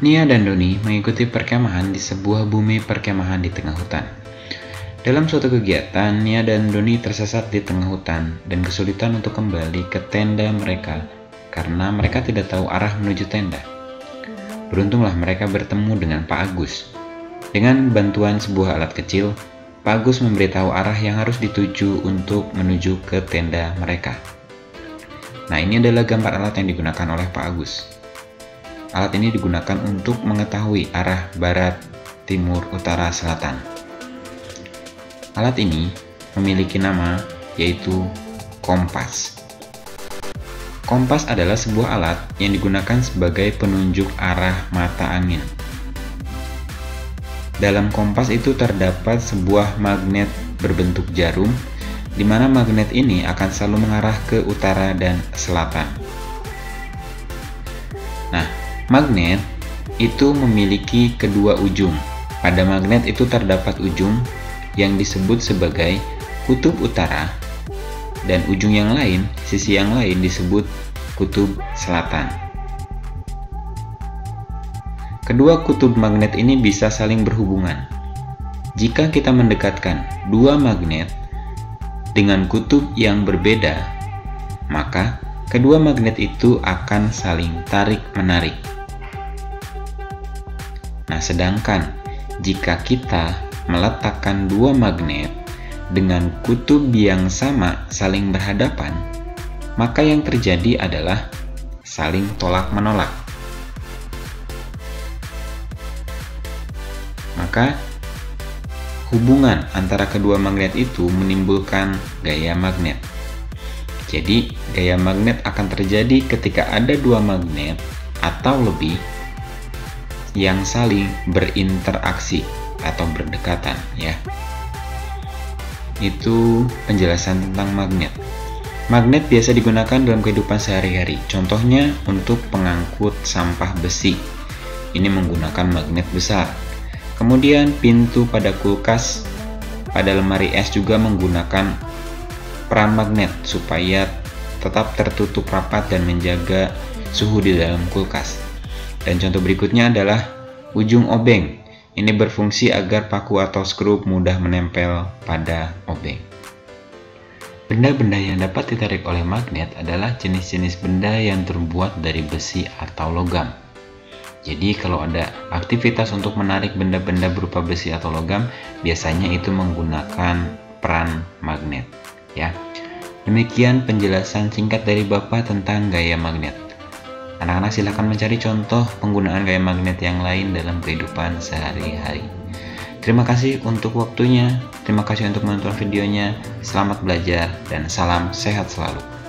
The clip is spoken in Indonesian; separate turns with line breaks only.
Nia dan Doni mengikuti perkemahan di sebuah bumi perkemahan di tengah hutan. Dalam suatu kegiatan, Nia dan Doni tersesat di tengah hutan dan kesulitan untuk kembali ke tenda mereka karena mereka tidak tahu arah menuju tenda. Beruntunglah mereka bertemu dengan Pak Agus. Dengan bantuan sebuah alat kecil, Pak Agus memberitahu arah yang harus dituju untuk menuju ke tenda mereka. Nah, ini adalah gambar alat yang digunakan oleh Pak Agus. Alat ini digunakan untuk mengetahui arah barat, timur, utara, selatan. Alat ini memiliki nama yaitu kompas. Kompas adalah sebuah alat yang digunakan sebagai penunjuk arah mata angin. Dalam kompas itu terdapat sebuah magnet berbentuk jarum, di mana magnet ini akan selalu mengarah ke utara dan selatan. Nah, magnet itu memiliki kedua ujung. Pada magnet itu terdapat ujung yang disebut sebagai kutub utara, dan ujung yang lain, sisi yang lain disebut kutub selatan. Kedua kutub magnet ini bisa saling berhubungan. Jika kita mendekatkan dua magnet dengan kutub yang berbeda, maka kedua magnet itu akan saling tarik-menarik. Nah, sedangkan jika kita meletakkan dua magnet dengan kutub yang sama saling berhadapan, maka yang terjadi adalah saling tolak-menolak. Maka hubungan antara kedua magnet itu menimbulkan gaya magnet. Jadi, gaya magnet akan terjadi ketika ada dua magnet atau lebih yang saling berinteraksi atau berdekatan, ya. Itu penjelasan tentang magnet. Magnet biasa digunakan dalam kehidupan sehari-hari. Contohnya untuk pengangkut sampah besi. Ini menggunakan magnet besar. Kemudian pintu pada kulkas, pada lemari es juga menggunakan peran magnet supaya tetap tertutup rapat dan menjaga suhu di dalam kulkas. Dan contoh berikutnya adalah ujung obeng. Ini berfungsi agar paku atau skrup mudah menempel pada obeng. Benda-benda yang dapat ditarik oleh magnet adalah jenis-jenis benda yang terbuat dari besi atau logam. Jadi kalau ada aktivitas untuk menarik benda-benda berupa besi atau logam, biasanya itu menggunakan peran magnet, ya. Demikian penjelasan singkat dari Bapak tentang gaya magnet. Anak-anak silahkan mencari contoh penggunaan gaya magnet yang lain dalam kehidupan sehari-hari. Terima kasih untuk waktunya, terima kasih untuk menonton videonya, selamat belajar, dan salam sehat selalu.